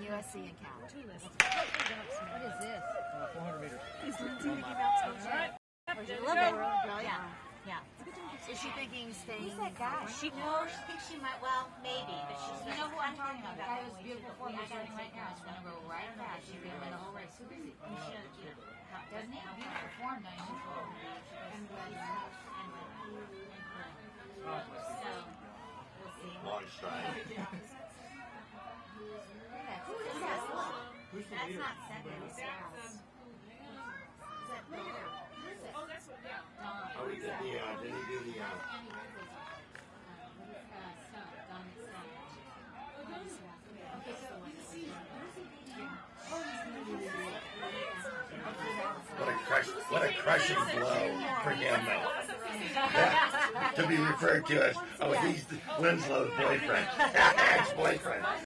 USC and Cal. What is this? 400 meters. Is Lindsay thinking about something? Yeah. Is she thinking staying? Who's that guy? She thinks she might. Well, maybe, but she's. You know who I'm talking about? That guy who's beautiful for me. I got him right now. It's gonna go right past. She's gonna win the whole race. Who is he? We should, doesn't he? Beautiful form, don't you? So we'll see. Long stride. Who is that? Who's the That's leader? not second. Is that later? Who is it? Oh, that's what, yeah. Oh, he did the, did he do the, what a crushing blow for him, to be referred to as, oh, he's Winslow's boyfriend, ex-boyfriend.